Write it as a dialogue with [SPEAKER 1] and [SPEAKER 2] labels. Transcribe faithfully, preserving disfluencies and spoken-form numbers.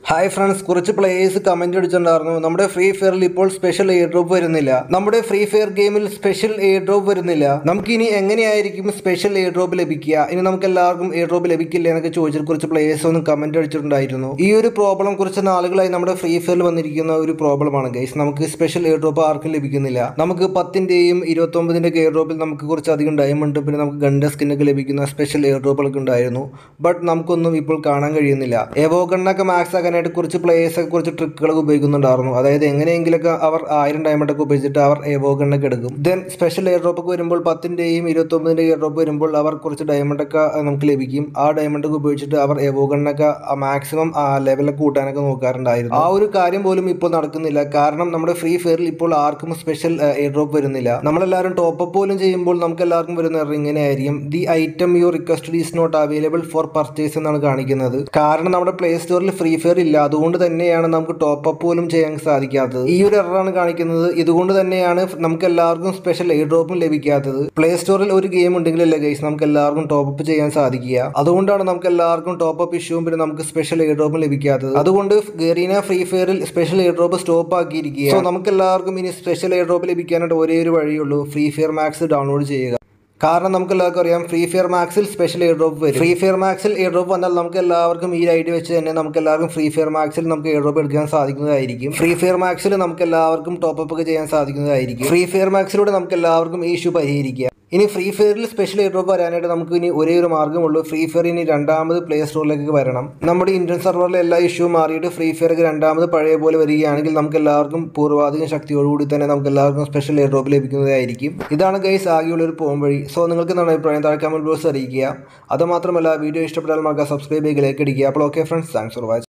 [SPEAKER 1] Hi friends, കുറച്ച് players comment അടിച്ചിട്ടുണ്ടായിരുന്നു നമ്മുടെ ഫ്രീ ഫയറിൽ ഇപ്പോൾ സ്പെഷ്യൽ എയർ ഡ്രോപ്പ് വരുന്നില്ല. നമ്മുടെ ഫ്രീ ഫയർ ഗെയിമിൽ സ്പെഷ്യൽ എയർ ഡ്രോപ്പ് വരുന്നില്ല. നമുക്ക് ഇനി എങ്ങനെയായിരിക്കും സ്പെഷ്യൽ എയർ ഡ്രോപ്പ് ലഭിക്കുക? ഇനി നമുക്ക് എല്ലാവർക്കും എയർ ഡ്രോപ്പ് ലഭിക്കില്ല എന്നൊക്കെ ചോദിച്ചിട്ട് കുറച്ച് പ്ലേയേഴ്സ് ഒന്നും കമന്റ് അടിച്ചിട്ടുണ്ടായിരുന്നു. ഈ ഒരു പ്രോബ്ലം കുറച്ച് നാളുകളായി നമ്മുടെ ഫ്രീ ഫയറിൽ വന്നിരിക്കുന്ന ഒരു പ്രോബ്ലമാണ് ഗൈസ്. നമുക്ക് സ്പെഷ്യൽ എയർ ഡ്രോപ്പ് ആർക്കും ലഭിക്കുന്നില്ല. നമുക്ക് പത്തിന്റെയും ഇരുപത്തി ഒമ്പതിന്റെ എയർ ഡ്രോപ്പിൽ നമുക്ക് കുറച്ച് അധികം ഡയമണ്ട് പിന്നെ നമുക്ക് ഗണ്ട സ്കിന്നൊക്കെ ലഭിക്കുന്ന സ്പെഷ്യൽ എയർ ഡ്രോപ്പുകളൊക്കെ ഉണ്ടായിരുന്നു. ബട്ട് നമുക്കൊന്നും ഇപ്പോൾ കാണാൻ കഴിയുന്നില്ല. എവോ ഗണ്ണൊക്കെ മാക്സ് ആകാൻ കുറച്ച് പ്ലേയേഴ്സൊക്കെ കുറച്ച് ട്രിക്കുകളൊക്കെ ഉപയോഗിക്കുന്നുണ്ടായിരുന്നു. അതായത് എങ്ങനെയെങ്കിലൊക്കെ അവർ ആയിരം ഡയമണ്ടൊക്കെ ഉപയോഗിച്ചിട്ട് അവർ എവോ ഗണ്ണൊക്കെ എടുക്കും. ദെൻ സ്പെഷ്യൽ എയർ ഡ്രോപ്പൊക്കെ വരുമ്പോൾ പത്തിൻ്റെയും ഇരുപത്തി ഒമ്പതിൻ്റെ എയർ ഡ്രോപ്പ് വരുമ്പോൾ അവർ കുറച്ച് ഡയമണ്ടൊക്കെ നമുക്ക് ലഭിക്കും. ആ ഡയമണ്ടൊക്കെ ഉപയോഗിച്ചിട്ട് അവർ എവോ ഗണ്ണൊക്കെ മാക്സിമം ലെവലൊക്കെ കൂട്ടാനൊക്കെ നോക്കാറുണ്ടായിരുന്നു. ആ ഒരു കാര്യം പോലും ഇപ്പോൾ നടക്കുന്നില്ല. കാരണം നമ്മുടെ ഫ്രീ ഫയറിൽ ഇപ്പോൾ ആർക്കും സ്പെഷ്യൽ എയർ ഡ്രോപ്പ് വരുന്നില്ല. നമ്മളെല്ലാവരും ടോപ്പ് അപ്പ് പോലും ചെയ്യുമ്പോൾ നമുക്ക് എല്ലാവർക്കും വരുന്ന ഇങ്ങനെ ആയിരിക്കും, the item you requested is not available for purchase എന്നാണ് കാണിക്കുന്നത്. കാരണം നമ്മുടെ പ്ലേ സ്റ്റോറിൽ ഫ്രീ ഫയർ ഇല്ല. അതുകൊണ്ട് തന്നെയാണ് നമുക്ക് ടോപ്പ് അപ്പ് പോലും ചെയ്യാൻ സാധിക്കാത്തത്. ഈ ഒരു എററാണ് കാണിക്കുന്നത്. ഇതുകൊണ്ട് തന്നെയാണ് നമുക്ക് എല്ലാവർക്കും സ്പെഷ്യൽ എയർ ഡ്രോപ്പും ലഭിക്കാത്തത്. പ്ലേ സ്റ്റോറിൽ ഒരു ഗെയിം ഉണ്ടെങ്കിലല്ലേ ഗൈസ് നമുക്ക് എല്ലാവർക്കും ടോപ്പ് അപ്പ് ചെയ്യാൻ സാധിക്കുക. അതുകൊണ്ടാണ് നമുക്ക് എല്ലാവർക്കും ടോപ്പ് അപ്പ് ഇഷ്യൂവും പിന്നെ നമുക്ക് സ്പെഷ്യൽ എയർ ഡ്രോപ്പും ലഭിക്കാത്തത്. അതുകൊണ്ട് ഗരീന ഫ്രീ ഫയറിൽ സ്പെഷ്യൽ എയർ ഡ്രോപ്പ് സ്റ്റോപ്പ് ആക്കിയിരിക്കുക. സോ നമുക്ക് എല്ലാവർക്കും ഇനി സ്പെഷ്യൽ എയർ ഡ്രോപ്പ് ലഭിക്കാനായിട്ട് ഒരേ ഒരു വഴിയുള്ളൂ, ഫ്രീ ഫയർ മാക്സ് ഡൗൺലോഡ് ചെയ്യുക. കാരണം നമുക്ക് എല്ലാവർക്കും അറിയാം ഫ്രീ ഫയർ മാക്സിൽ സ്പെഷ്യൽ എയർ ഡ്രോപ്പ് വരും. ഫ്രീ ഫയർ മാക്സിൽ എയർ ഡ്രോപ്പ് വന്നാൽ നമുക്ക് എല്ലാവർക്കും ഈ ഐഡി വെച്ച് തന്നെ നമുക്ക് എല്ലാവർക്കും ഫ്രീ ഫയർ മാക്സിൽ നമുക്ക് എയർ ഡ്രോപ്പ് എടുക്കാൻ സാധിക്കുന്നതായിരിക്കും. ഫ്രീ ഫയർ മാക്സിൽ നമുക്ക് എല്ലാവർക്കും ടോപ്പ് അപ്പ് ഒക്കെ ചെയ്യാൻ സാധിക്കുന്നതായിരിക്കും. ഫ്രീ ഫയർ മാക്സിലൂടെ നമുക്ക് എല്ലാവർക്കും ഈ ഇഷ്യൂ പരിഹരിക്കുക. ഇനി ഫ്രീ ഫയറിൽ സ്പെഷ്യൽ എയർ ഡ്രോപ്പ് വരാനായിട്ട് നമുക്ക് ഇനി ഒരേ ഒരു മാർഗ്ഗമുള്ളൂ, ഫ്രീ ഫയർ ഇനി രണ്ടാമത് പ്ലേ സ്റ്റോറിലേക്ക് വരണം. നമ്മുടെ ഇന്ത്യൻ സെർവറിലെ എല്ലാ ഇഷ്യൂ മാറിയിട്ട് ഫ്രീ ഫയർക്ക് രണ്ടാമത് പഴയ പോലെ വരികയാണെങ്കിൽ നമുക്ക് എല്ലാവർക്കും പൂർവാധികം ശക്തിയോടുകൂടി തന്നെ നമുക്ക് എല്ലാവർക്കും സ്പെഷ്യൽ എയർ ഡ്രോപ്പ് ലഭിക്കുന്നതായിരിക്കും. ഇതാണ് ഗൈസ് ആകെയുള്ള ഒരു പോം വഴി. സോ നിങ്ങൾക്ക് എന്താണ് അഭിപ്രായം? താഴെ കമന്റ് ബോക്സ് അറിയിക്കുക. അതുമാത്രമല്ല വീഡിയോ ഇഷ്ടപ്പെട്ടാൽ മറക്കാതെ സബ്സ്ക്രൈബ് ചെയ്യുക, ലൈക്ക് അടിക്കുക. അപ്പോൾ okay friends, thanks for watching.